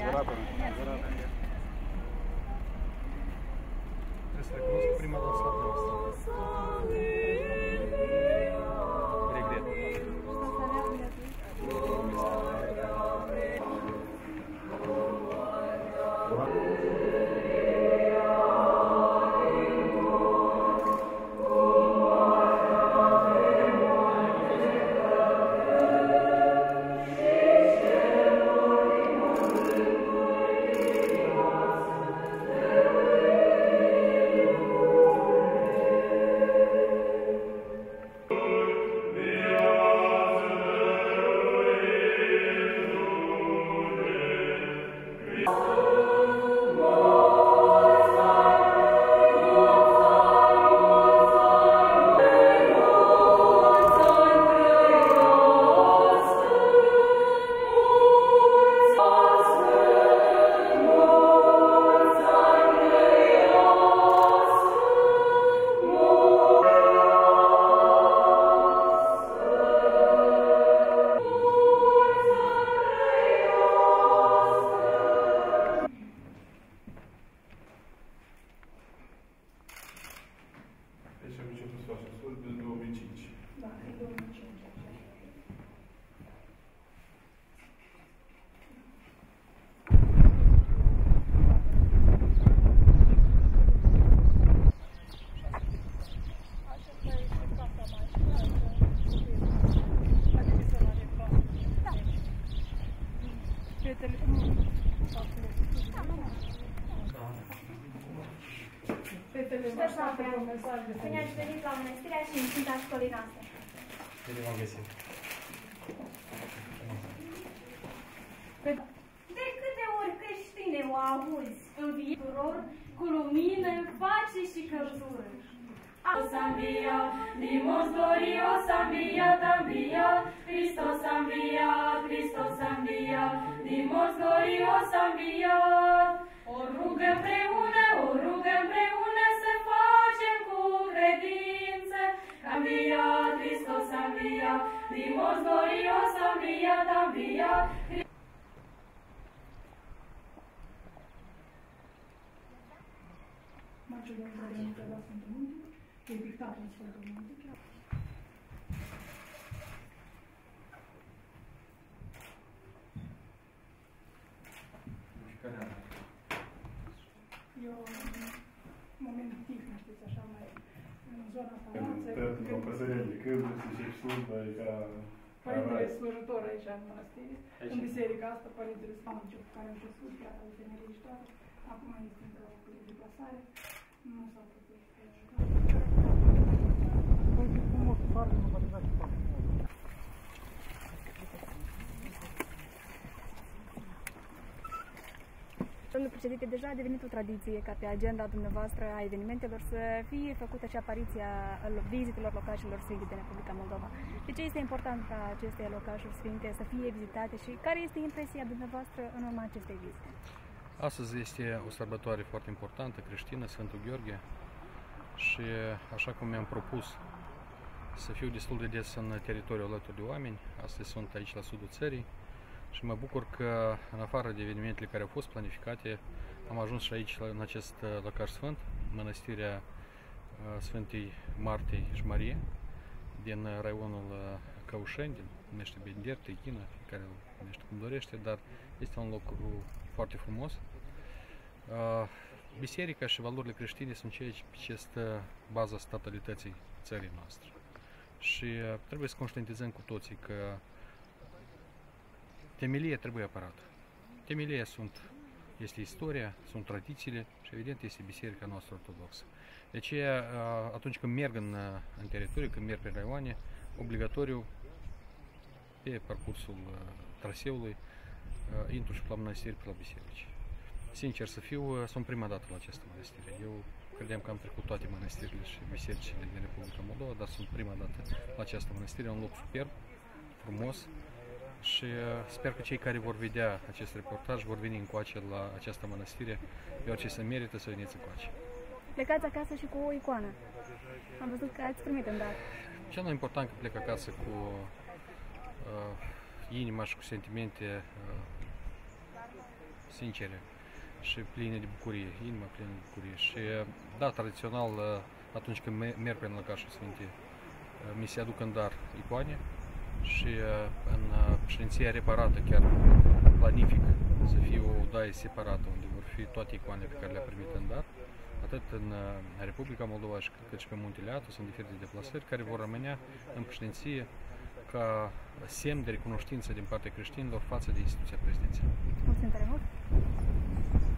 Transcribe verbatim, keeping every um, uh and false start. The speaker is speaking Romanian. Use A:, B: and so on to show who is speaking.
A: Trebuie să recunosc că prima dată la asta. Regret.
B: Deci am început să facem studi din două mii cinci.
C: Da, în două mii cinci.
D: Bine ați venit la Mănăstirea și în Sfânta Școlii noastre.
A: Bine v-am găsit.
D: De câte ori creștine o auzi în viitor, cu lumină, pace și căldură. Sambia, dimos glorios, sambia, tambia, Hristos sambia, Hristos sambia, dimos glorios, sambia. O rugă împreună, o rugă împreună să facem cu credință. Sambia, Hristos sambia, dimos glorios, sambia, tambia.
C: Macedonia de Munte la Sfântul Munte, e pictat în Sfântul Munte.
B: Care an?
C: Eu, în momentul tihnă, știți, așa mai în zona asta.
B: Pentru o păsărel de câmp, să începi slujba, e ca...
C: Părintele slujitor aici în mănăstire, în biserica asta, Părintele Sfântul, cu care am crescut, chiar al temerii și toate. Acum este într-o deplasare. Nu s-a putut.
E: Domnul președinte, deja a devenit o tradiție ca pe agenda dumneavoastră a evenimentelor să fie făcută și apariția vizitelor locașelor sfinte din Republica Moldova. De ce este important ca aceste locașuri sfinte să fie vizitate și care este impresia dumneavoastră în urma acestei vizite?
A: Astăzi este o sărbătoare foarte importantă, creștină, Sfântul Gheorghe, și așa cum mi-am propus să fiu destul de des în teritoriul alături de oameni, astăzi sunt aici la sudul țării și mă bucur că, în afară de evenimentele care au fost planificate, am ajuns și aici, în acest locaș sfânt, Mănăstirea Sfântei Martei și Marie, din raionul Căușeni, din numește Bender, Techina, care îl numește cum dorește, dar este un loc foarte frumos. Biserica și valorile creștine sunt ceea ce este baza statalității țării noastre. Și trebuie să conștientizăm cu toții că temelia trebuie apărată. Temelia sunt, este istoria, sunt tradițiile și evident este biserica noastră ortodoxă. De aceea, atunci când merg în, în teritoriu, când merg pe raioane, obligatoriu pe parcursul traseului intru și la mănăstiri, pe la biserici. Sincer să fiu, sunt prima dată la această mănăstire. Eu credeam că am trecut toate mănăstirile și bisericile din Republica Moldova, dar sunt prima dată la această mănăstire, un loc superb, frumos, și sper că cei care vor vedea acest reportaj vor veni încoace la această mănăstire, deoarece se merită să veniți încoace.
E: Plecați acasă și cu o icoană. Am văzut că ați primit în dar.
A: Cel mai important că plec acasă cu uh, inima și cu sentimente uh, sincere și pline de bucurie, inima plină de bucurie. Și da, tradițional, atunci când merg pe Lăcașul Sfinte, mi se aduc în dar icoane și în președinția reparată chiar planific să fie o odaie separată, unde vor fi toate icoanele pe care le-a primit în dar, atât în Republica Moldova cât și pe Muntele Atu. Sunt diferite deplasări care vor rămânea în președinție ca semn de recunoștință din partea creștinilor față de instituția prezidențială.
E: Mulțumim tare mult!